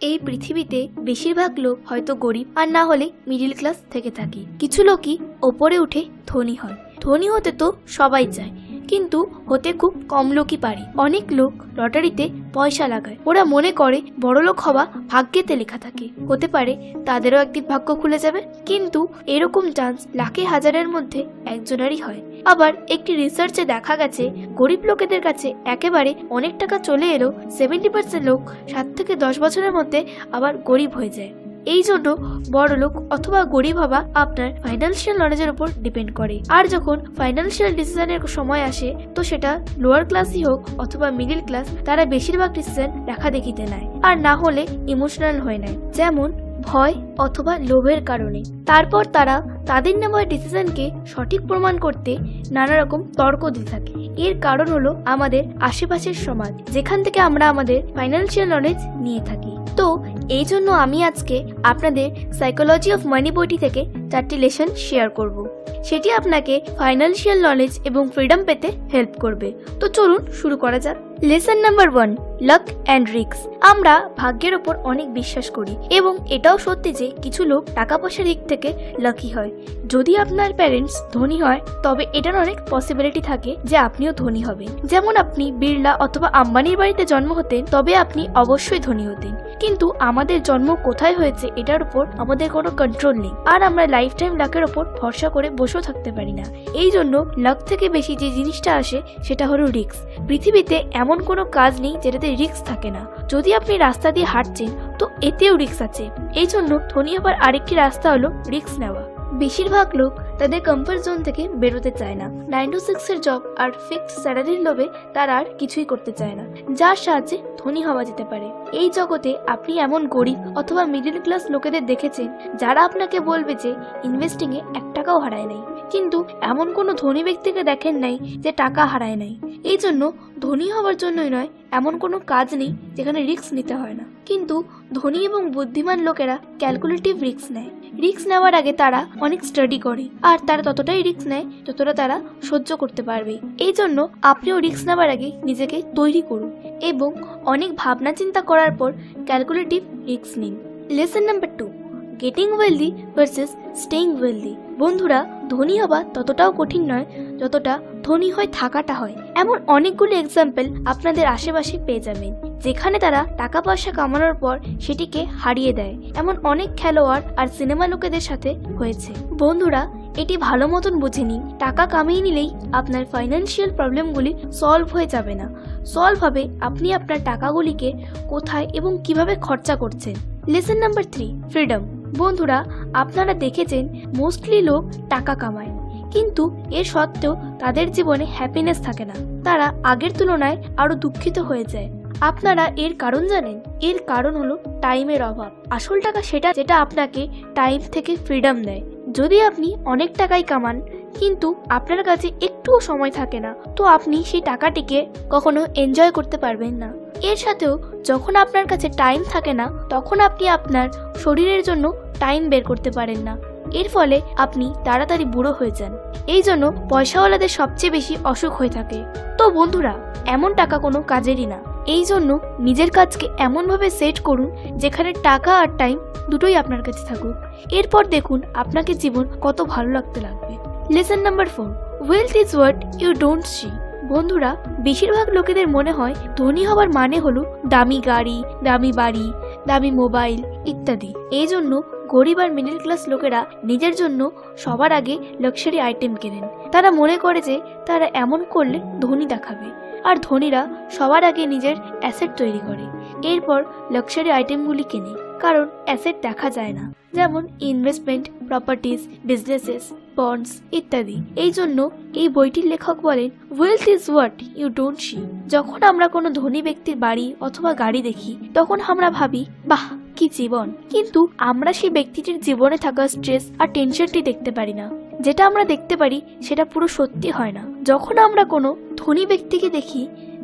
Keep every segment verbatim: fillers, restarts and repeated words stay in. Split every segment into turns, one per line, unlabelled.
এই পৃথিবীতে বেশিরভাগ লোক হয়তো গরিব আর না হলে মিডিল ক্লাস থেকে থাকে। কিছু লোকই ওপরে উঠে ধনী হয়। ধনী হতে তো সবাই চায়, কিন্তু হতে খুব কম লোকই পারে। অনেক লোক লটারিতে পয়সা লাগায়, ওরা মনে করে বড়লোক হওয়া ভাগ্যেতে লেখা থাকে। হতে পারে তাদেরও একদিন ভাগ্য খুলে যাবে, কিন্তু এরকম চান্স লাখে হাজারের মধ্যে একজনেরই হয়। আবার একটি রিসার্চে দেখা গেছে গরিব লোকেদের কাছে একেবারে অনেক টাকা চলে এলেও সেভেন্টি পার্সেন্ট লোক সাত থেকে দশ বছরের মধ্যে আবার গরিব হয়ে যায়। এই জন্য বড় লোক অথবা গরিব হওয়া আপনার ফাইন্যান্সিয়াল নলেজের উপর ডিপেন্ড করে। আর যখন ফাইন্যান্সিয়াল ডিসিশনের সময় আসে, তো সেটা লোয়ার ক্লাসই হোক অথবা মিডিল ক্লাস, তারা বেশিরভাগ ডিসিশন দেখা দেখিতে নেয়, আর না হলে ইমোশনাল হয়ে নেয়, যেমন ভয় অথবা লোভের কারণে। তারপর তারা তাদের নেওয়া ডিসিশনকে সঠিক প্রমাণ করতে নানা রকম তর্ক দিতে থাকে। এর কারণ হলো আমাদের আশেপাশের সমাজ, যেখান থেকে আমরা আমাদের ফাইন্যান্সিয়াল নলেজ নিয়ে থাকি। তো এই জন্য আমি আজকে আপনাদের সাইকোলজি অফ মানি বইটি থেকে চারটি লেসন শেয়ার করব। সেটি আপনাকে ফাইন্যান্সিয়াল নলেজ এবং ফ্রিডম পেতে হেল্প করবে। তো চলুন শুরু করা যাক। Lesson number one, luck and risk. আমরা ভাগ্যের ওপর অনেক বিশ্বাস করি, এবং এটাও সত্যি যে কিছু লোক টাকা পয়সার দিক থেকে লাকি হয়। যদি আপনার প্যারেন্টস ধনী হয়, তবে এটার অনেক পসিবিলিটি থাকে যে আপনিও ধনী হবেন। যেমন আপনি বিড়লা অথবা আম্বানির বাড়িতে জন্ম হতেন, তবে আপনি অবশ্যই ধনী হতেন। কিন্তু আমাদের জন্ম কোথায় হয়েছে এটার উপর আমাদের কোনো কন্ট্রোল নেই, আর আমরা লাইফ টাইম লাকের ওপর ভরসা করে বসেও থাকতে পারি না। এই জন্য লাক থেকে বেশি যে জিনিসটা আসে সেটা হলো রিস্ক। পৃথিবীতে এমন কোনো কাজ নেই যেটাতে রিস্ক থাকে না। যদি আপনি রাস্তা দিয়ে হাঁটছেন, তো এতেও রিস্ক আছে। এই জন্য ধনী হবার আরেকটি রাস্তা হলো রিস্ক নেওয়া। বেশিরভাগ লোক তাদের কমফর্ট জোন থেকে বেরোতে চায় না। নাইন টু সিক্স এর জব আর ফিক্সড স্যালারির লোভে তারা আর কিছুই করতে চায় না, যার সাহায্যে ধনী হওয়া যেতে পারে। এই জগতে আপনি এমন গরিব অথবা মিডল ক্লাস লোকেদের দেখেছেন যারা আপনাকে বলবে যে ইনভেস্টিং এ এক টাকাও হারায় নাই, কিন্তু এমন কোনো ধনী ব্যক্তিকে দেখেন নাই যে টাকা হারায় নাই। এই জন্য ধনী হওয়ার জন্যই নয়, এমন কোনো কাজ নেই যেখানে রিস্ক নিতে হয় না। কিন্তু ধনী এবং বুদ্ধিমান লোকেরা ক্যালকুলেটিভ রিস্ক নেয়। রিস্ক নেওয়ার আগে তারা অনেক স্টাডি করে, আর তারা ততটাই রিস্ক নেয় যতটা তারা সহ্য করতে পারবে। এই জন্য আপনিও রিস্ক নেওয়ার আগে নিজেকে তৈরি করুন এবং অনেক ভাবনা চিন্তা করার পর ক্যালকুলেটিভ রিস্ক নিন। Lesson number two, getting wealthy versus staying wealthy. বন্ধুরা, ধনী হওয়া ততটাও কঠিন নয় যতটা ধনী হয়ে থাকাটা হয়। এমন অনেকগুলো এক্সাম্পল আপনাদের আশেপাশে পেয়ে যাবেন, যেখানে তারা টাকা পয়সা কামানোর পর সেটিকে হারিয়ে দেয়। এমন অনেক খেলোয়াড় আর সিনেমা লোকেদের সাথে হয়েছে। বন্ধুরা, এটি ভালো মতন বুঝে নিন, টাকা কামিয়ে নিলেই আপনার ফাইন্যান্সিয়াল প্রবলেমগুলি সলভ হয়ে যাবে না। সলভ হবে আপনি আপনার টাকাগুলিকে কোথায় এবং কিভাবে খরচা করছেন। Lesson number three, freedom. বন্ধুরা, আপনারা দেখেছেন মোস্টলি লোক টাকা কামায়, কিন্তু এর সত্ত্বেও তাদের জীবনে হ্যাপিনেস থাকে না। তারা আগের তুলনায় আরো দুঃখিত হয়ে যায়। আপনারা এর কারণ জানেন? এর কারণ হলো টাইমের অভাব। আসল টাকা সেটা যেটা আপনাকে টাইম থেকে ফ্রিডম দেয়। যদি আপনি অনেক টাকাই কামান, কিন্তু আপনার কাছে একটুও সময় থাকে না, তো আপনি সেই টাকাটিকে কখনো এনজয় করতে পারবেন না। এর সাথেও যখন আপনার কাছে টাইম থাকে না, তখন আপনি আপনার শরীরের জন্য টাইম বের করতে পারেন না। এর ফলে আপনি তাড়াতাড়ি বুড়ো হয়ে যান। এই জন্য পয়সাওয়ালাদের সবচেয়ে বেশি অসুখ হয়ে থাকে। তো বন্ধুরা, এমন টাকা কোনো কাজেরই না। এই জন্য নিজের কাজকে এমনভাবে সেট করুন যেখানে টাকা আর টাইম দুটোই আপনার কাছে থাকুক। এরপর দেখুন আপনাকে জীবন কত ভালো লাগতে লাগবে। Lesson number four, wealth is what you don't see. বন্ধুরা, বেশিরভাগ লোকেদের মনে হয় ধনী হওয়ার মানে হলো দামি গাড়ি, দামি বাড়ি, দামি মোবাইল ইত্যাদি। এই জন্য গরিব আর মিডল ক্লাস লোকেরা নিজের জন্য সবার আগে লাক্সারি আইটেম কেনেন। তারা মনে করে যে তারা এমন করলে ধনী দেখাবে, আর ধনীরা সবার আগে নিজের অ্যাসেট তৈরি করে, এরপর লাক্সারি আইটেমগুলি কেনে। কারণ অ্যাসেট দেখা যায় না, যেমন ইনভেস্টমেন্ট, প্রপার্টিজ, বিজনেসেস, বন্ডস ইত্যাদি। এই জন্য এই বইটির লেখক বলেন, wealth is what you don't see. যখন আমরা কোনো ধনী ব্যক্তির বাড়ি অথবা গাড়ি দেখি, তখন আমরা ভাবি, বাহ কি জীবন, কিন্তু আমরা সেই ব্যক্তিটির জীবনে থাকা স্ট্রেস আর টেনশনটি দেখতে পারি না। যেটা আমরা দেখতে পারি সেটা পুরো সত্যি হয় না। যখন আমরা কোনো ধনী ব্যক্তিকে দেখি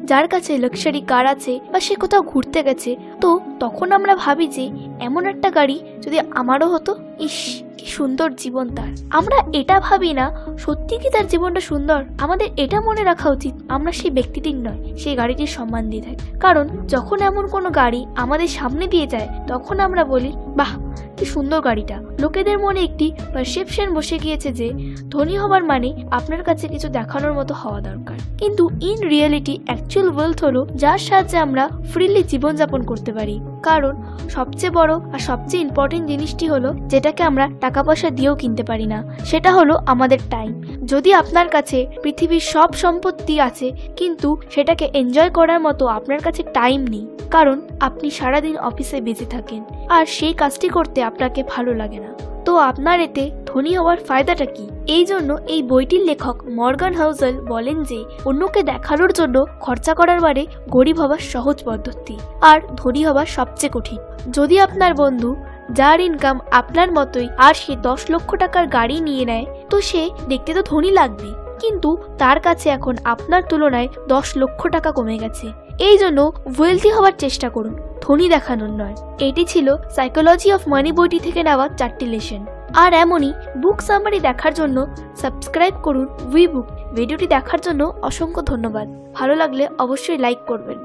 যার কাছে লাক্সারি কার আছে বা সে কোথাও ঘুরতে গেছে, তো তখন আমরা ভাবি যে এমন একটা গাড়ি যদি আমারও হতো, ইস কি সুন্দর জীবন তার। আমরা এটা ভাবি না সত্যি কি তার জীবনটা সুন্দর। আমাদের এটা মনে রাখা উচিত আমরা সেই ব্যক্তিটির নয়, সেই গাড়িটির সম্মান দিয়ে থাকি। কারণ যখন এমন কোনো গাড়ি আমাদের সামনে দিয়ে যায় তখন আমরা বলি বাহ কি সুন্দর গাড়িটা। লোকেদের মনে একটি পারসেপশন বসে গিয়েছে যে ধনী হবার মানে আপনার কাছে কিছু দেখানোর মতো হওয়া দরকার। কিন্তু ইন রিয়েলিটি অ্যাকচুয়াল ওয়েলথ হলো যার সাহায্যে আমরা ফ্রিলি জীবনযাপন করতে পারি। কারণ সবচেয়ে বড় আর সবচেয়ে ইম্পর্টেন্ট জিনিসটি হলো যেটাকে আমরা টাকা পয়সা দিয়েও কিনতে পারি না, সেটা হলো আমাদের টাইম। যদি আপনার কাছে পৃথিবীর সব সম্পত্তি আছে কিন্তু সেটাকে এনজয় করার মতো আপনার কাছে টাইম নেই, কারণ আপনি সারাদিন অফিসে বিজি থাকেন আর সেই কাজটি করতে আপনাকে ভালো লাগে না, তো আপনার এতে ধনী হওয়ার ফায়দাটা কি? এই জন্য এই বইটির লেখক মর্গান হাউসেল বলেন যে অন্যকে দেখানোর জন্য খরচা করার বারে গরিব হওয়ার সহজ পদ্ধতি আর ধনী হওয়ার সবচেয়ে কঠিন। যদি আপনার বন্ধু যার ইনকাম আপনার মতোই আর সে দশ লক্ষ টাকার গাড়ি নিয়ে নেয়, তো সে দেখতে তো ধনী লাগবে, কিন্তু তার কাছে এখন আপনার তুলনায় দশ লক্ষ টাকা কমে গেছে। এই জন্য ওয়েলথি হওয়ার চেষ্টা করুন, ধনী দেখানোর নয়। এটি ছিল সাইকোলজি অফ মানি বইটি থেকে নেওয়া চারটি লেসন। আর এমনই বুক সামারি দেখার জন্য সাবস্ক্রাইব করুন উই বুক। ভিডিওটি দেখার জন্য অসংখ্য ধন্যবাদ। ভালো লাগলে অবশ্যই লাইক করবেন।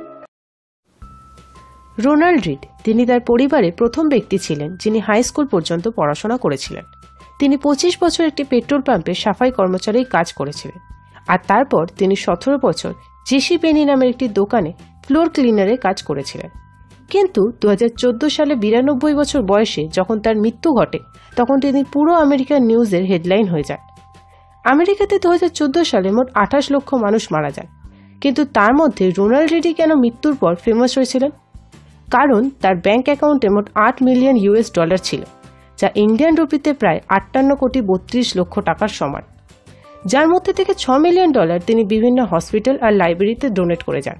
রোনাল্ড রিড, তিনি তার পরিবারে প্রথম ব্যক্তি ছিলেন যিনি হাই স্কুল পর্যন্ত পড়াশোনা করেছিলেন। তিনি পঁচিশ বছর একটি পেট্রোল পাম্পে সাফাই কর্মচারী কাজ করেছিলেন, আর তারপর তিনি সতেরো বছর জেসি পেনি নামের একটি দোকানে ফ্লোর ক্লিনারে কাজ করেছিলেন। কিন্তু দু হাজার চোদ্দ সালে বিরানব্বই বছর বয়সে যখন তার মৃত্যু ঘটে তখন তিনি পুরো আমেরিকান নিউজের হেডলাইন হয়ে যান। আমেরিকাতে দু হাজার চোদ্দ সালে মোট আঠাশ লক্ষ মানুষ মারা যান, কিন্তু তার মধ্যে রোনাল্ড রিডই কেন মৃত্যুর পর ফেমাস হয়েছিলেন? কারণ তার ব্যাংক অ্যাকাউন্টে মোট আট মিলিয়ন ইউএস ডলার ছিল, যা ইন্ডিয়ান রুপিতে প্রায় আটান্ন কোটি বত্রিশ লক্ষ টাকার সমান, যার মধ্যে থেকে ছ মিলিয়ন ডলার তিনি বিভিন্ন হসপিটাল আর লাইব্রেরিতে ডোনেট করে যান।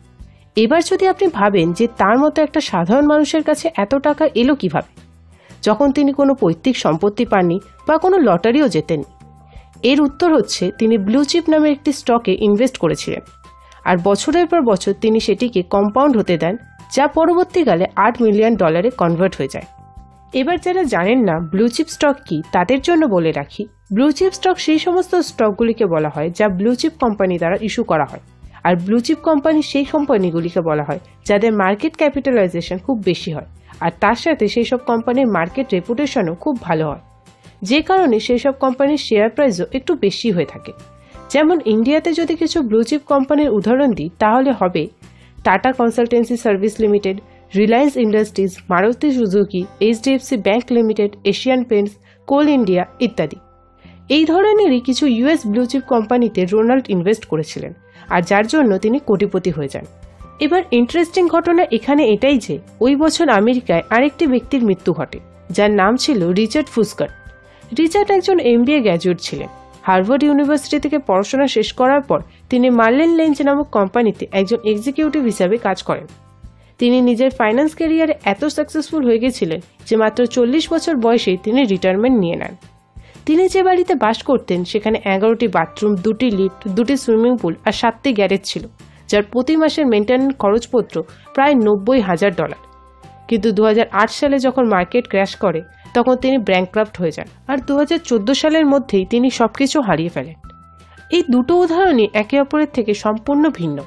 এবার যদি আপনি ভাবেন যে তার মতো একটা সাধারণ মানুষের কাছে এত টাকা এলো কিভাবে, যখন তিনি কোনো পৈতৃক সম্পত্তি পাননি বা কোনো লটারিও জেতেননি, এর উত্তর হচ্ছে তিনি ব্লু চিপ নামের একটি স্টকে ইনভেস্ট করেছিলেন, আর বছরের পর বছর তিনি সেটিকে কম্পাউন্ড হতে দেন, যা পরবর্তীকালে আট মিলিয়ন ডলারে কনভার্ট হয়ে যায়। এবার যারা জানেন না ব্লু চিপ স্টক কি, তাদের জন্য বলে রাখি, ব্লু চিপ স্টক সেই সমস্ত স্টকগুলিকে বলা হয় যা ব্লু চিপ কোম্পানি দ্বারা ইস্যু করা হয়, আর ব্লু চিপ কোম্পানি সেই কোম্পানিগুলিকে বলা হয় যাদের মার্কেট ক্যাপিটালাইজেশন খুব বেশি হয়, আর তার সাথে সেই সব কোম্পানির মার্কেট রেপুটেশনও খুব ভালো হয়, যে কারণে সেই সব কোম্পানির শেয়ার প্রাইসও একটু বেশি হয়ে থাকে। যেমন ইন্ডিয়াতে যদি কিছু ব্লু চিপ কোম্পানির উদাহরণ দিই তাহলে হবে Tata Consultancy Service Limited, Reliance Industries, Maruti Suzuki, HDFC Bank Limited, Asian Paints, Coal India ইত্যাদি। এই ধরনেরই কিছু ইউএস ব্লু চিপ কোম্পানিতে রোনাল্ড ইনভেস্ট করেছিলেন, আর যার জন্য তিনি কোটিপতি হয়ে যান। এবার ইন্টারেস্টিং ঘটনা এখানে এটাই যে ওই বছর আমেরিকায় আরেকটি ব্যক্তির মৃত্যু ঘটে, যার নাম ছিল রিচার্ড ফুস্কার। রিচার্ড একজন এমবিএ গ্র্যাজুয়েট ছিলেন। হার্ভার্ড ইউনিভার্সিটি থেকে পড়াশোনা শেষ করার পর তিনি মার্লেন লেঞ্চ নামক কোম্পানিতে একজন এক্সিকিউটিভ হিসাবে কাজ করেন। তিনি নিজের ফাইন্যান্স ক্যারিয়ারে এত সাকসেসফুল হয়ে গেছিলেন যে মাত্র চল্লিশ বছর বয়সেই তিনি রিটায়ারমেন্ট নিয়ে নেন। তিনি যে বাড়িতে বাস করতেন সেখানে এগারোটি বাথরুম, দুটি লিফট, দুটি সুইমিং পুল আর সাতটি গ্যারেজ ছিল, যার প্রতি মাসের মেনটেন্যান্স খরচপত্র প্রায় নব্বই হাজার ডলার। কিন্তু দু হাজার আট সালে যখন মার্কেট ক্র্যাশ করে তখন তিনি ব্যাংক্রাফট হয়ে যান, আর দু হাজার চোদ্দ সালের মধ্যেই তিনি সবকিছু হারিয়ে ফেলেন। এই দুটো উদাহরণই একে অপরের থেকে সম্পূর্ণ ভিন্ন।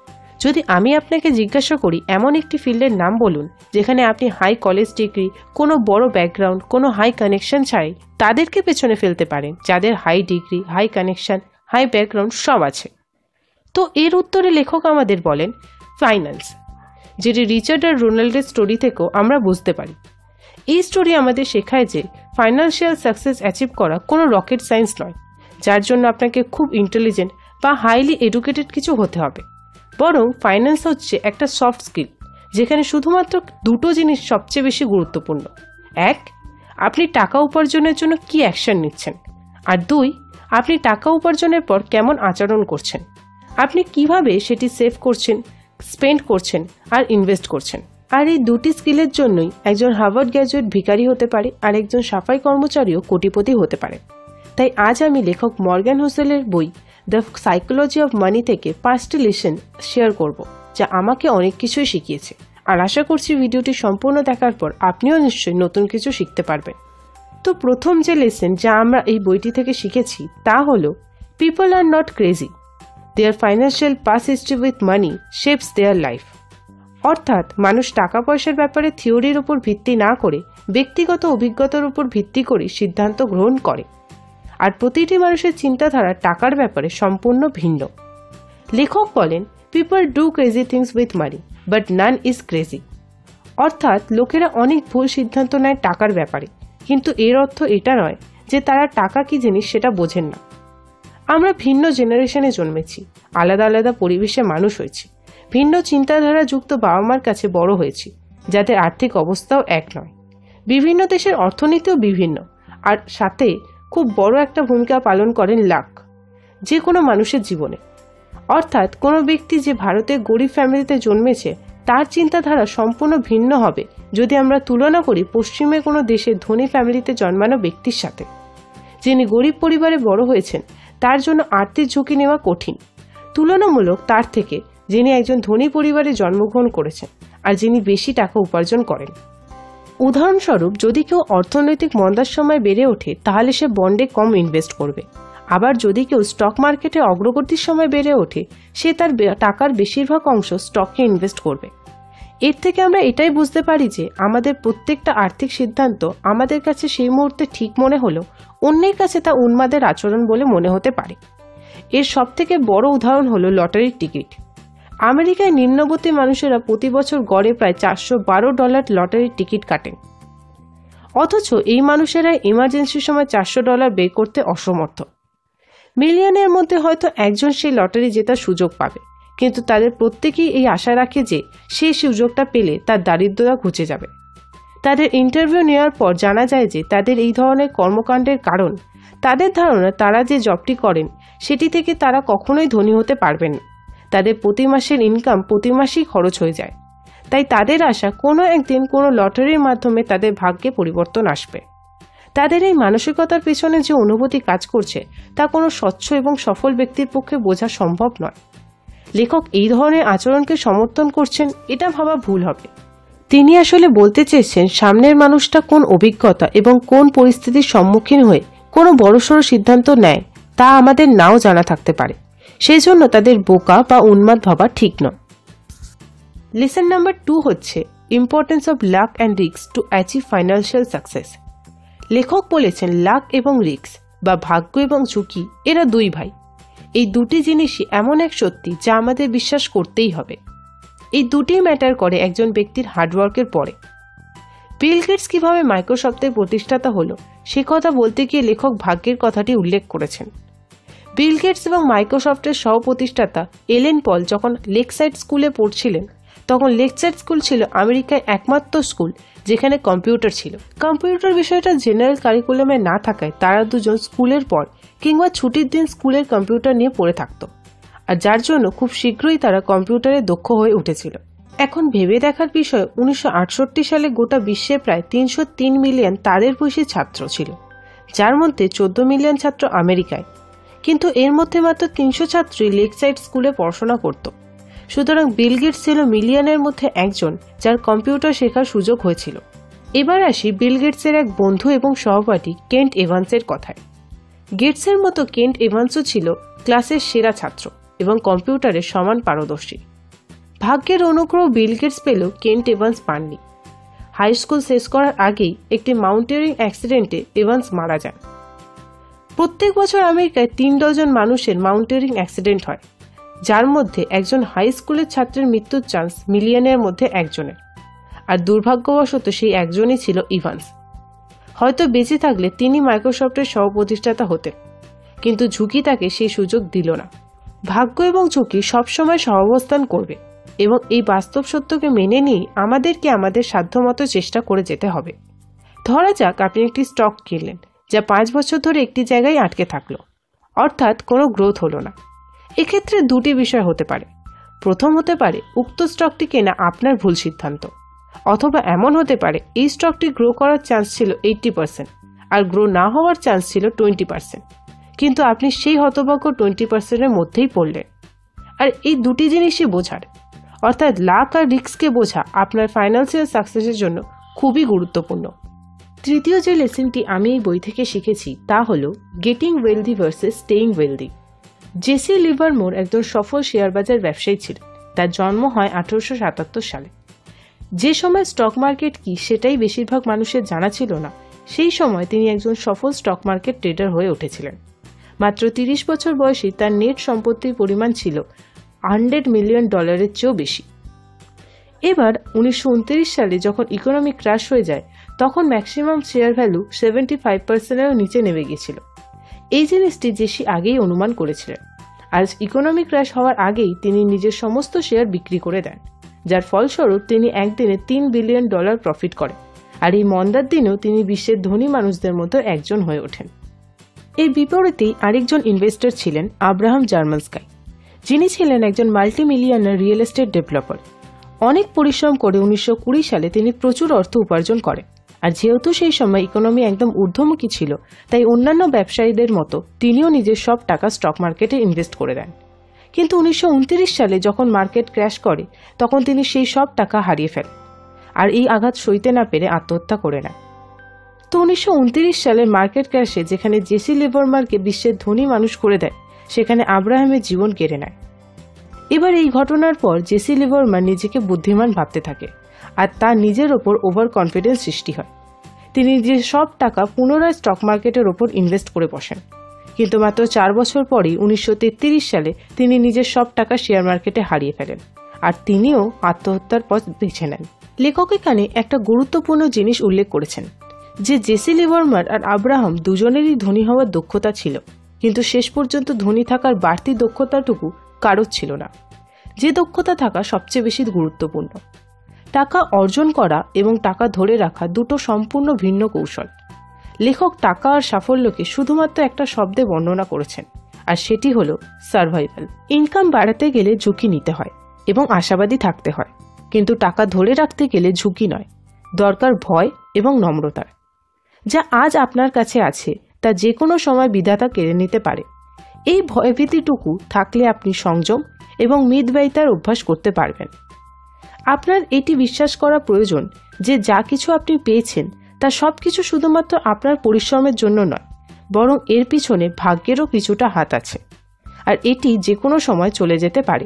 যদি আমি আপনাকে জিজ্ঞাসা করি এমন একটি ফিল্ডের নাম বলুন যেখানে আপনি হাই কলেজ ডিগ্রি, কোনো বড় ব্যাকগ্রাউন্ড, কোনো হাই কানেকশন ছাড়াই তাদেরকে পেছনে ফেলতে পারেন যাদের high degree, high connection, high background সব আছে, তো এর উত্তরে লেখক আমাদের বলেন ফাইন্যান্স, যেটি রিচার্ড আর রোনাল্ডের স্টোরি থেকেও আমরা বুঝতে পারি। এই স্টোরি আমাদের শেখায় যে ফাইন্যান্সিয়াল সাকসেস অ্যাচিভ করা কোনো রকেট সায়েন্স নয়, যার জন্য আপনাকে খুব ইন্টেলিজেন্ট বা হাইলি এডুকেটেড কিছু হতে হবে, বরং ফাইন্যান্স হচ্ছে একটা সফট স্কিল যেখানে শুধুমাত্র দুটো জিনিস সবচেয়ে বেশি গুরুত্বপূর্ণ। এক, আপনি টাকা উপার্জনের জন্য কি অ্যাকশন নিচ্ছেন, আর দুই, আপনি টাকা উপার্জনের পর কেমন আচরণ করছেন, আপনি কিভাবে সেটি সেভ করছেন, স্পেন্ড করছেন আর ইনভেস্ট করছেন। আর এই দুটি স্কিলের জন্যই একজন হার্ভার্ড গ্র্যাজুয়েট ভিখারি হতে পারে আর একজন সাফাই কর্মচারীও কোটিপতি হতে পারে। তাই আজ আমি লেখক মর্গান হোসেলের বই দ্য সাইকোলজি অফ মানি থেকে পাঁচটি লেসন শেয়ার করব যা আমাকে অনেক কিছুই শিখিয়েছে। আর আশা করছি ভিডিওটি সম্পূর্ণ দেখার পর আপনিও নিশ্চয়ই নতুন কিছু শিখতে পারবেন। তো প্রথম যে লেসন যা আমরা এই বইটি থেকে শিখেছি তা হলো people are not crazy, their financial past history with money shapes their life. অর্থাৎ মানুষ টাকা পয়সার ব্যাপারে থিওরির উপর ভিত্তি না করে ব্যক্তিগত অভিজ্ঞতার উপর ভিত্তি করে সিদ্ধান্ত গ্রহণ করে, আর প্রতিটি মানুষের চিন্তাধারা টাকার ব্যাপারে সম্পূর্ণ ভিন্ন। লেখক বলেন, people do crazy things with money but none is crazy. অর্থাৎ লোকেরা অনেক ভুল সিদ্ধান্ত নেয় টাকার ব্যাপারে, কিন্তু এর অর্থ এটা নয় যে তারা টাকা কি জিনিস সেটা বোঝেন না। আমরা ভিন্ন জেনারেশনে জন্মেছি, আলাদা আলাদা পরিবেশে মানুষ হয়েছি, ভিন্ন চিন্তাধারা যুক্ত বাবা মার কাছে বড় হয়েছি, যাদের আর্থিক অবস্থাও এক নয়। বিভিন্ন দেশের অর্থনীতিও বিভিন্ন, আর সাথে খুব বড় একটা ভূমিকা পালন করেন লাক যে কোনো মানুষের জীবনে। অর্থাৎ কোনো ব্যক্তি যে ভারতের গরিব ফ্যামিলিতে জন্মেছে তার চিন্তাধারা সম্পূর্ণ ভিন্ন হবে যদি আমরা তুলনা করি পশ্চিমে কোনো দেশের ধনী ফ্যামিলিতে জন্মানো ব্যক্তির সাথে। যিনি গরিব পরিবারে বড় হয়েছেন তার জন্য আর্থিক ঝুঁকি নেওয়া কঠিন, তুলনামূলক তার থেকে যিনি একজন ধনী পরিবারে জন্মগ্রহণ করেছেন আর যিনি বেশি টাকা উপার্জন করেন। উদাহরণস্বরূপ, যদি কেউ অর্থনৈতিক মন্দার সময় বেড়ে ওঠে তাহলে সে বন্ডে কম ইনভেস্ট করবে, আবার যদি কেউ স্টক মার্কেটে অগ্রগতির সময় বেড়ে ওঠে সে তার টাকার বেশিরভাগ অংশ স্টকে ইনভেস্ট করবে। এর থেকে আমরা এটাই বুঝতে পারি যে আমাদের প্রত্যেকটা আর্থিক সিদ্ধান্ত আমাদের কাছে সেই মুহূর্তে ঠিক মনে হলেও অন্যের কাছে তা উন্মাদের আচরণ বলে মনে হতে পারে। এর সবথেকে বড় উদাহরণ হলো লটারির টিকিট। আমেরিকায় নিম্নবর্তী মানুষেরা প্রতি বছর গড়ে প্রায় চারশো বারো ডলার লটারির টিকিট কাটেন, অথচ এই মানুষেরা ইমার্জেন্সির সময় চারশো ডলার বের করতে অসমর্থ। মিলিয়নের মধ্যে হয়তো একজন সেই লটারি জেতার সুযোগ পাবে, কিন্তু তাদের প্রত্যেকেই এই আশা রাখে যে সেই সুযোগটা পেলে তার দারিদ্রতা ঘুচে যাবে। তাদের ইন্টারভিউ নেওয়ার পর জানা যায় যে তাদের এই ধরনের কর্মকাণ্ডের কারণ তাদের ধারণা তারা যে জবটি করেন সেটি থেকে তারা কখনোই ধনী হতে পারবেন না। তাদের প্রতি মাসের ইনকাম প্রতি মাসেই খরচ হয়ে যায়, তাই তাদের আশা কোনো একদিন কোনো লটারির মাধ্যমে তাদের ভাগ্যে পরিবর্তন আসবে। তাদের এই মানসিকতার পেছনে যে অনুভূতি কাজ করছে তা কোনো স্বচ্ছ এবং সফল ব্যক্তির পক্ষে বোঝা সম্ভব নয়। লেখক এই ধরনের আচরণকে সমর্থন করছেন এটা ভাবা ভুল হবে। তিনি আসলে বলতে চেয়েছেন সামনের মানুষটা কোন অভিজ্ঞতা এবং কোন পরিস্থিতির সম্মুখীন হয়ে কোনো বড়সড় সিদ্ধান্ত নেয় তা আমাদের নাও জানা থাকতে পারে, সেই জন্য তাদের বোকা বা উন্মাদ ভাবা ঠিক নয়। লেসন নাম্বার টু হচ্ছে importance of luck and risk to achieve financial success. লেখক বলেছেন লাক এবং রিস্ক বা ভাগ্য এবং ঝুঁকি এরা দুই ভাই। এই দুটি জিনিসই এমন এক সত্যি যা আমাদের বিশ্বাস করতেই হবে। এই দুটি ম্যাটার করে একজন ব্যক্তির হার্ডওয়ার্কের পরে। বিল গেটস কিভাবে মাইক্রোসফটের প্রতিষ্ঠাতা হলো সে কথা বলতে গিয়ে লেখক ভাগ্যের কথাটি উল্লেখ করেছেন। বিল গেটস এবং মাইক্রোসফটের সহ প্রতিষ্ঠাতা এলেন পল যখন লেকসাইড স্কুলে পড়ছিলেন তখন লেকসাইড স্কুল ছিল আমেরিকায় একমাত্র স্কুল যেখানে কম্পিউটার ছিল। কম্পিউটার বিষয়টা জেনারেল কারিকুলামে না থাকায় তারা দুজন স্কুলের পর কিংবা ছুটির দিন স্কুলের কম্পিউটার নিয়ে পড়ে থাকতো, আর যার জন্য খুব শীঘ্রই তারা কম্পিউটারে দক্ষ হয়ে উঠেছিল। এখন ভেবে দেখার বিষয়, উনিশশো আটষট্টি সালে গোটা বিশ্বে প্রায় তিনশো তিন মিলিয়ন তাদের বয়সী ছাত্র ছিল, যার মধ্যে চোদ্দ মিলিয়ন ছাত্র আমেরিকায়, কিন্তু এর মধ্যে মাত্র তিনশো ছাত্রই লেকসাইড স্কুলে পড়াশোনা করত। সুতরাং বিল গেটস ছিল মিলিয়নের মধ্যে একজন যার কম্পিউটার শেখার সুযোগ হয়েছিল। এবার আসি বিল গেটসের এক বন্ধু এবং সহপাঠী কেন্ট এভান্সের কথায়। গেটসের মতো কেন্ট এভান্সও ছিল ক্লাসের সেরা ছাত্র এবং কম্পিউটারে সমান পারদর্শী। ভাগ্যের অনুগ্রহ বিল গেটস পেলেও কেন্ট এভান্স পাননি। হাই স্কুল শেষ করার আগেই একটি মাউন্টেনিং অ্যাক্সিডেন্টে এভান্স মারা যান। প্রত্যেক বছর আমেরিকায় তিন ডজন মানুষের মাউন্টেনিং অ্যাক্সিডেন্ট হয়, যার মধ্যে একজন হাই স্কুলের ছাত্রের মৃত্যুর চান্স মিলিয়নের মধ্যে একজনের, আর দুর্ভাগ্যবশত সেই একজনই ছিল ইভান্স। হয়তো বেঁচে থাকলে তিনি মাইক্রোসফটের সহ প্রতিষ্ঠাতা হতেন, কিন্তু ঝুঁকি তাকে সেই সুযোগ দিল না। ভাগ্য এবং ঝুঁকি সবসময় সহাবস্থান করবে এবং এই বাস্তব সত্যকে মেনে নিয়ে আমাদেরকে আমাদের সাধ্যমতো চেষ্টা করে যেতে হবে। ধরা যাক আপনি একটি স্টক কিনলেন যা পাঁচ বছর ধরে একটি জায়গায় আটকে থাকলো, অর্থাৎ কোনো গ্রোথ হলো না। এক্ষেত্রে দুটি বিষয় হতে পারে। প্রথম হতে পারে উক্ত স্টকটি কেনা আপনার ভুল সিদ্ধান্ত, অথবা এমন হতে পারে এই স্টকটি গ্রো করার চান্স ছিল এইট্টি পার্সেন্ট আর গ্রো না হওয়ার চান্স ছিল টোয়েন্টি পার্সেন্ট, কিন্তু আপনি সেই হতভাগ্য টোয়েন্টি পার্সেন্টের মধ্যেই পড়লেন। আর এই দুটি জিনিসই বোঝার, অর্থাৎ লাক আর রিস্ককে বোঝা আপনার ফাইন্যান্সিয়াল সাকসেসের জন্য খুবই গুরুত্বপূর্ণ। তৃতীয় যে লেসনটি আমি এই বই থেকে শিখেছি তা হল getting wealthy versus staying wealthy. Jesse Livermore একজন সফল শেয়ার বাজার ব্যবসায়ী ছিলেন। তার জন্ম হয় আঠারোশো সাতাত্তর সালে। যে সময় স্টক মার্কেট কি সেটাই বেশিরভাগ মানুষের জানা ছিল না, সেই সময় তিনি একজন সফল স্টক মার্কেট ট্রেডার হয়ে উঠেছিলেন। মাত্র তিরিশ বছর বয়সে তার নেট সম্পত্তির পরিমাণ ছিল হান্ড্রেড মিলিয়ন ডলারের চেয়েও বেশি। এবার উনিশশো উনত্রিশ সালে যখন ইকোনমি ক্র্যাশ হয়ে যায় তখন maximum share value seventy five পার্সেন্টেরও নিচে নেমে গিয়েছিল। এই জিনিসটি জেসি আগেই অনুমান করেছিলেন। আজ ইকোনমি ক্র্যাশ হওয়ার আগেই তিনি নিজের সমস্ত শেয়ার বিক্রি করে দেন, যার ফলস্বরূপ তিনি একদিনে তিন বিলিয়ন ডলার প্রফিট করেন। আর এই মন্দার দিনেও তিনি বিশ্বের ধনী মানুষদের মধ্যে একজন হয়ে ওঠেন। এর বিপরীতেই আরেকজন ইনভেস্টর ছিলেন আব্রাহাম জার্মানস্কাই, যিনি ছিলেন একজন multi millionaire real estate developer. অনেক পরিশ্রম করে উনিশশো কুড়ি সালে তিনি প্রচুর অর্থ উপার্জন করেন। আর যেহেতু সেই সময় ইকোনমি একদম ঊর্ধ্বমুখী ছিল, তাই অন্যান্য ব্যবসায়ীদের মতো তিনিও নিজের সব টাকা স্টক মার্কেটে ইনভেস্ট করে দেন। কিন্তু উনিশশো উনত্রিশ সালে যখন মার্কেট ক্র্যাশ করে তখন তিনি সেই সব টাকা হারিয়ে ফেলেন আর এই আঘাত সইতে না পেরে আত্মহত্যা করে নেন। তো উনিশশো উনত্রিশ সালের মার্কেট ক্র্যাশে যেখানে জেসি লিভারমোরকে বিশ্বের ধনী মানুষ করে দেয়, সেখানে আব্রাহামের জীবন কেড়ে নেয়। এবার এই ঘটনার পর জেসি লিভারমোর নিজেকে বুদ্ধিমান ভাবতে থাকে আর তার নিজের ওপর ওভার কনফিডেন্স সৃষ্টি হয়। তিনি নিজের সব টাকা পুনরায় স্টক মার্কেটের ওপর ইনভেস্ট করে বসেন। কিন্তু মাত্র চার বছর পরেই উনিশশো তেত্রিশ সালে তিনি নিজের সব টাকা শেয়ার মার্কেটে হারিয়ে ফেলেন আর তিনিও আত্মহত্যার পথ বেছে নেন। লেখক এখানে একটা গুরুত্বপূর্ণ জিনিস উল্লেখ করেছেন যে জেসি লিভারমোর আর আব্রাহাম দুজনেরই ধনী হওয়ার দক্ষতা ছিল, কিন্তু শেষ পর্যন্ত ধনী থাকার বাড়তি দক্ষতাটুকু কারোর ছিল না, যে দক্ষতা থাকা সবচেয়ে বেশি গুরুত্বপূর্ণ। টাকা অর্জন করা এবং টাকা ধরে রাখা দুটো সম্পূর্ণ ভিন্ন কৌশল। লেখক টাকা আর সাফল্যকে শুধুমাত্র একটা শব্দে বর্ণনা করেছেন, আর সেটি হলো সার্ভাইভাল। ইনকাম বাড়াতে গেলে ঝুঁকি নিতে হয় এবং আশাবাদী থাকতে হয়, কিন্তু টাকা ধরে রাখতে গেলে ঝুঁকি নয়, দরকার ভয় এবং নম্রতার। যা আজ আপনার কাছে আছে তা যে কোনো সময় বিধাতা কেড়ে নিতে পারে। এই ভয়ভীতিটুকু থাকলে আপনি সংযম এবং মিতব্যয়িতার অভ্যাস করতে পারবেন। আপনার এটি বিশ্বাস করা প্রয়োজন যে যা কিছু আপনি পেয়েছেন তা সব কিছু শুধুমাত্র আপনার পরিশ্রমের জন্য নয়, বরং এর পিছনে ভাগ্যেরও কিছুটা হাত আছে, আর এটি যে কোনো সময় চলে যেতে পারে।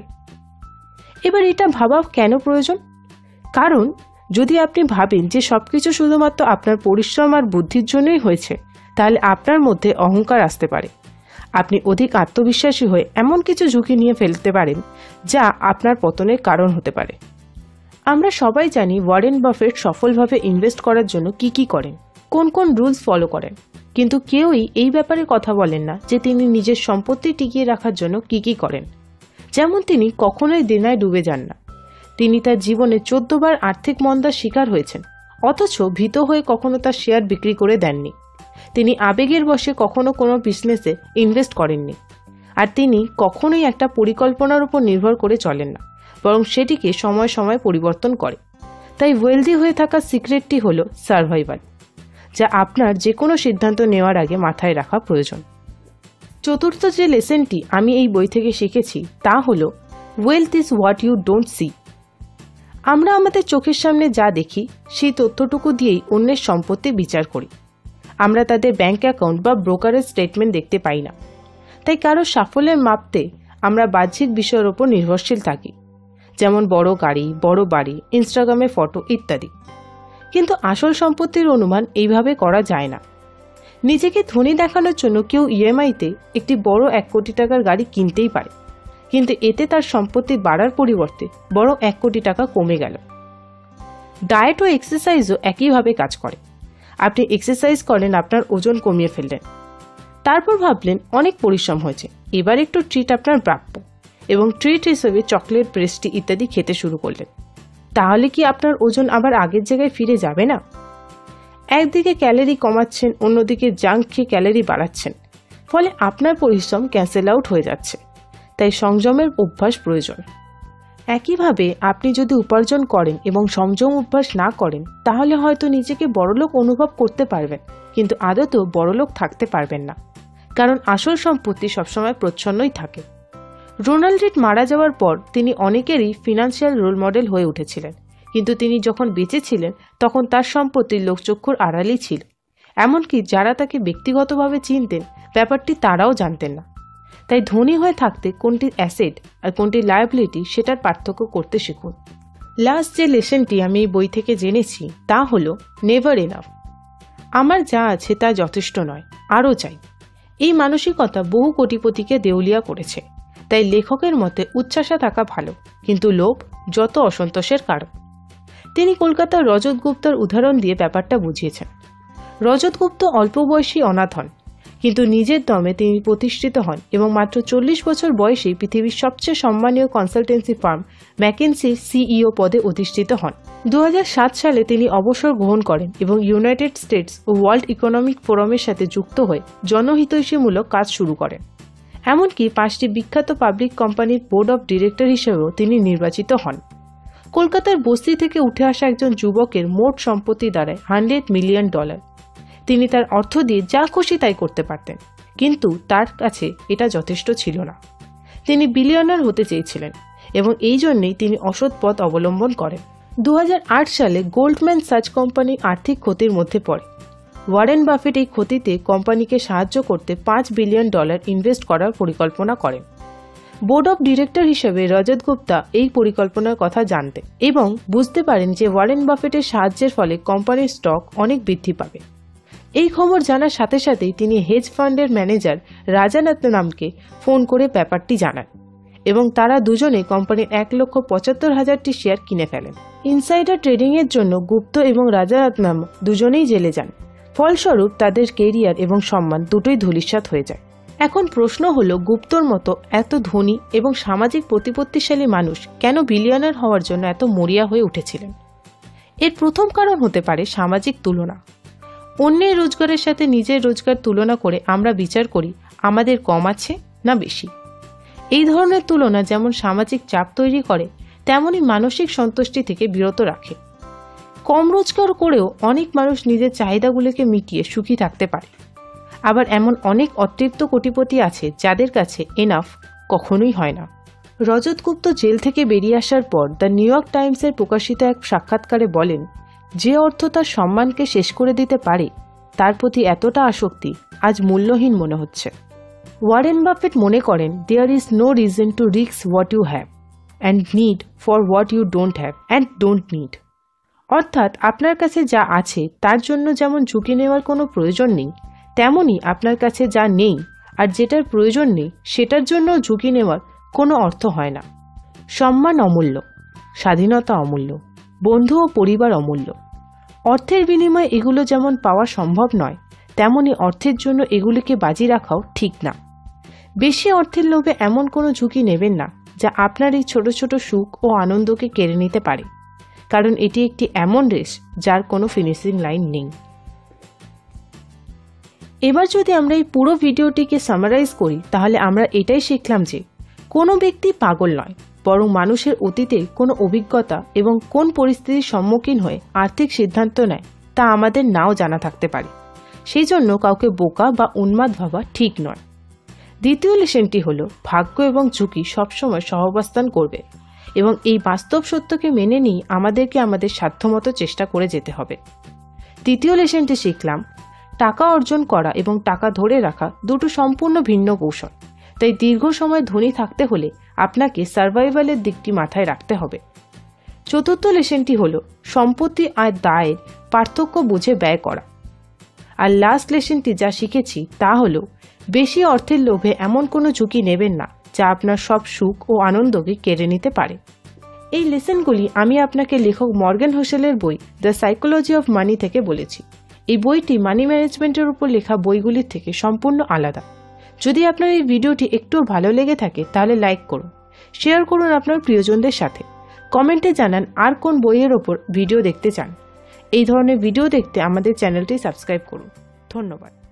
এবার এটা ভাবা কেন প্রয়োজন? কারণ যদি আপনি ভাবেন যে সবকিছু শুধুমাত্র আপনার পরিশ্রম আর বুদ্ধির জন্যই হয়েছে, তাহলে আপনার মধ্যে অহংকার আসতে পারে। আপনি অধিক আত্মবিশ্বাসী হয়ে এমন কিছু ঝুঁকি নিয়ে ফেলতে পারেন যা আপনার পতনের কারণ হতে পারে। আমরা সবাই জানি ওয়ারেন বাফেট সফলভাবে ইনভেস্ট করার জন্য কি কি করেন, কোন কোন রুলস ফলো করেন, কিন্তু কেউই এই ব্যাপারে কথা বলেন না যে তিনি নিজের সম্পত্তি টিকিয়ে রাখার জন্য কি কি করেন। যেমন তিনি কখনোই দেনায় ডুবে যান না। তিনি তার জীবনে চোদ্দ বার আর্থিক মন্দার শিকার হয়েছেন, অথচ ভীত হয়ে কখনো তার শেয়ার বিক্রি করে দেননি। তিনি আবেগের বশে কখনো কোনো বিজনেসে ইনভেস্ট করেননি, আর তিনি কখনোই একটা পরিকল্পনার উপর নির্ভর করে চলেন না, বরং সেটিকে সময় সময় পরিবর্তন করে। তাই ওয়েলদি হয়ে থাকার সিক্রেটটি হলো সার্ভাইভাল, যা আপনার যে কোনো সিদ্ধান্ত নেওয়ার আগে মাথায় রাখা প্রয়োজন। চতুর্থ যে লেসনটি আমি এই বই থেকে শিখেছি তা হলো wealth is what you don't see. আমরা আমাদের চোখের সামনে যা দেখি সেই তথ্যটুকু দিয়েই অন্যের সম্পত্তি বিচার করি। আমরা তাদের ব্যাংক অ্যাকাউন্ট বা ব্রোকারের স্টেটমেন্ট দেখতে পাই না। তাই কারো সাফল্যের মাপতে আমরা বাহ্যিক বিষয়ের ওপর নির্ভরশীল থাকি, যেমন বড় গাড়ি, বড় বাড়ি, ইনস্টাগ্রামে ফটো ইত্যাদি। কিন্তু আসল সম্পত্তির অনুমান এইভাবে করা যায় না। নিজেকে ধনী দেখানোর জন্য কেউ ইএমআইতে একটি বড় এক কোটি টাকার গাড়ি কিনতেই পারে, কিন্তু এতে তার সম্পত্তি বাড়ার পরিবর্তে বরং এক কোটি টাকা কমে গেল। ডায়েট ও এক্সারসাইজও একইভাবে কাজ করে। আপনি এক্সারসাইজ করেন, আপনার ওজন কমিয়ে ফেললেন, তারপর ভাবলেন অনেক পরিশ্রম হয়েছে, এবার একটু ট্রিট আপনার প্রাপ্য, এবং ট্রিট হিসেবে চকলেট, পেস্ট্রি ইত্যাদি খেতে শুরু করলেন। তাহলে কি আপনার ওজন আবার আগের জায়গায় ফিরে যাবে না? একদিকে ক্যালোরি কমাচ্ছেন, অন্যদিকে জাঙ্ক খেয়ে ক্যালোরি বাড়াচ্ছেন, ফলে আপনার পরিশ্রম ক্যান্সেল আউট হয়ে যাচ্ছে। তাই সংযমের অভ্যাস প্রয়োজন। একইভাবে আপনি যদি উপার্জন করেন এবং সংযম অভ্যাস না করেন, তাহলে হয়তো নিজেকে বড়লোক অনুভব করতে পারবেন, কিন্তু আদতেও বড়লোক থাকতে পারবেন না। কারণ আসল সম্পত্তি সবসময় প্রচ্ছন্নই থাকে। রোনাল্ড রিড মারা যাওয়ার পর তিনি অনেকেরই ফিনান্সিয়াল রোল মডেল হয়ে উঠেছিলেন, কিন্তু তিনি যখন বেঁচে ছিলেন তখন তার সম্পত্তি লোকচক্ষুর আড়ালেই ছিল। এমনকি যারা তাকে ব্যক্তিগতভাবে চিনতেন ব্যাপারটি তারাও জানতেন না। তাই ধনী হয়ে থাকতে কোনটি অ্যাসেট আর কোনটি লায়াবিলিটি সেটার পার্থক্য করতে শিখুন। লাস্ট যে লেসনটি আমি এই বই থেকে জেনেছি তা হলো নেভার এনাফ। আমার যা আছে তা যথেষ্ট নয়, আরও চাই। এই মানসিকতা বহু কোটিপতিকে দেউলিয়া করেছে। তাই লেখকের মতে উচ্ছ্বাসা থাকা ভালো, কিন্তু লোভ যত অসন্তোষের কারণ। তিনি কলকাতার রজত গুপ্তার উদাহরণ দিয়ে ব্যাপারটা বুঝিয়েছেন। রজত গুপ্ত অল্প বয়সী অনাথ হন, কিন্তু নিজের দমে তিনি প্রতিষ্ঠিত হন এবং মাত্র চল্লিশ বছর বয়সেই পৃথিবীর সবচেয়ে সম্মানীয় কনসালটেন্সি ফার্ম ম্যাকেন্সির সিইও পদে অধিষ্ঠিত হন। দু হাজার সাত সালে তিনি অবসর গ্রহণ করেন এবং ইউনাইটেড স্টেটস ও ওয়ার্ল্ড ইকোনমিক ফোরামের সাথে যুক্ত হয়ে জনহিতৈষীমূলক কাজ শুরু করেন। এমনকি পাঁচটি বিখ্যাত পাবলিক কোম্পানির বোর্ড অব ডিরেক্টর হিসেবেও তিনি নির্বাচিত হন। কলকাতার বস্তি থেকে উঠে আসা একজন যুবকের মোট সম্পত্তি দাঁড়ায় হান্ড্রেড মিলিয়ন ডলার। তিনি তার অর্থ দিয়ে যা খুশি তাই করতে পারতেন, কিন্তু তার কাছে এটা যথেষ্ট ছিল না। তিনি বিলিয়নার হতে চেয়েছিলেন এবং এই জন্যেই তিনি অসৎ পথ অবলম্বন করেন। দু হাজার আট সালে গোল্ডম্যান সাচ কোম্পানি আর্থিক ক্ষতির মধ্যে পড়ে। ওয়ারেন বাফেট এই ক্ষতিতে কোম্পানিকে সাহায্য করতে পাঁচ বিলিয়ন ডলার ইনভেস্ট করার পরিকল্পনা করেন। বোর্ড অব ডিরেক্টর হিসেবে রজত গুপ্তা এই পরিকল্পনার কথা জানতেন এবং বুঝতে পারেন যে ওয়ারেন বাফেটের সাহায্যের ফলে কোম্পানির স্টক অনেক বৃদ্ধি পাবে। এই খবর জানার সাথে সাথেই তিনি হেজ ফান্ডের ম্যানেজার রাজারত্নমকে ফোন করে ব্যাপারটি জানান এবং তারা দুজনে কোম্পানির এক লক্ষ পঁচাত্তর হাজারটি শেয়ার কিনে ফেলেন। ইনসাইডার ট্রেডিংয়ের জন্য গুপ্ত এবং রাজারত্নম দুজনেই জেলে যান। ফলস্বরূপ তাদের কেরিয়ার এবং সম্মান দুটোই ধূলিসাৎ হয়ে যায়। এখন প্রশ্ন হলো, গুপ্তর মতো এত ধনী এবং সামাজিক প্রতিপত্তিশালী মানুষ কেন বিলিয়নার হওয়ার জন্য এত মরিয়া হয়ে উঠেছিলেন? এর প্রথম কারণ হতে পারে সামাজিক তুলনা। অন্যের রোজগারের সাথে নিজের রোজগার তুলনা করে আমরা বিচার করি আমাদের কম আছে না বেশি। এই ধরনের তুলনা যেমন সামাজিক চাপ তৈরি করে, তেমনই মানসিক সন্তুষ্টি থেকে বিরত রাখে। কম রোজগার করেও অনেক মানুষ নিজের চাহিদাগুলোকে মিটিয়ে সুখী থাকতে পারে। আবার এমন অনেক অতৃপ্ত কোটিপতি আছে যাদের কাছে এনাফ কখনোই হয় না। রজত গুপ্ত জেল থেকে বেরিয়ে আসার পর দ্য নিউ ইয়র্ক টাইমসের প্রকাশিত এক সাক্ষাৎকারে বলেন, যে অর্থ তার সম্মানকে শেষ করে দিতে পারে তার প্রতি এতটা আসক্তি আজ মূল্যহীন মনে হচ্ছে। ওয়ারেন বাফেট মনে করেন, there is no reason to risk what you have and need for what you don't have and don't need. অর্থাৎ আপনার কাছে যা আছে তার জন্য যেমন ঝুঁকি নেওয়ার কোনো প্রয়োজন নেই, তেমনই আপনার কাছে যা নেই আর যেটার প্রয়োজন নেই সেটার জন্য ঝুঁকি নেওয়ার কোনো অর্থ হয় না। সম্মান অমূল্য, স্বাধীনতা অমূল্য, বন্ধু ও পরিবার অমূল্য। অর্থের বিনিময়ে এগুলো যেমন পাওয়া সম্ভব নয়, তেমনি অর্থের জন্য এগুলিকে বাজি রাখাও ঠিক না। বেশি অর্থের লোভে এমন কোনো ঝুঁকি নেবেন না যা আপনার এই ছোট ছোট সুখ ও আনন্দকে কেড়ে নিতে পারে, কারণ এটি একটি এমন রেস যার কোনো ফিনিশিং লাইন নেই। এবার যদি আমরা এই পুরো ভিডিওটিকে সামারাইজ করি, তাহলে আমরা এটাই শিখলাম যে কোনো ব্যক্তি পাগল নয়, বরং মানুষের অতীতে কোনো অভিজ্ঞতা এবং কোন পরিস্থিতির সম্মুখীন হয়ে আর্থিক সিদ্ধান্ত নেয় তা আমাদের নাও জানা থাকতে পারে। সেই জন্য কাউকে বোকা বা উন্মাদ ভাবা ঠিক নয়। দ্বিতীয় লেসনটি হলো, ভাগ্য এবং ঝুঁকি সবসময় সহাবস্থান করবে এবং এই বাস্তব সত্যকে মেনে নিয়ে আমাদেরকে আমাদের সাধ্যমতো চেষ্টা করে যেতে হবে। তৃতীয় লেসনটি শিখলাম, টাকা অর্জন করা এবং টাকা ধরে রাখা দুটো সম্পূর্ণ ভিন্ন কৌশল। তাই দীর্ঘ সময় ধনী থাকতে হলে আপনাকে সার্ভাইভালের দিকটি মাথায় রাখতে হবে। চতুর্থ লেসনটি হলো, সম্পত্তি আর দায়ের পার্থক্য বুঝে ব্যয় করা। আর লাস্ট লেসনটি যা শিখেছি তা হলো, বেশি অর্থের লোভে এমন কোনো ঝুঁকি নেবেন না যা আপনার সব সুখ ও আনন্দকে কেড়ে নিতে পারে। এই লেসনগুলি আমি আপনাকে লেখক মর্গান হোসেলের বই দ্য সাইকোলজি অফ মানি থেকে বলেছি। এই বইটি মানি ম্যানেজমেন্টের উপর লেখা বইগুলির থেকে সম্পূর্ণ আলাদা। যদি আপনার এই ভিডিওটি একটু ভালো লেগে থাকে তাহলে লাইক করুন, শেয়ার করুন আপনার প্রিয়জনদের সাথে, কমেন্টে জানান আর কোন বইয়ের ওপর ভিডিও দেখতে চান। এই ধরনের ভিডিও দেখতে আমাদের চ্যানেলটি সাবস্ক্রাইব করুন। ধন্যবাদ।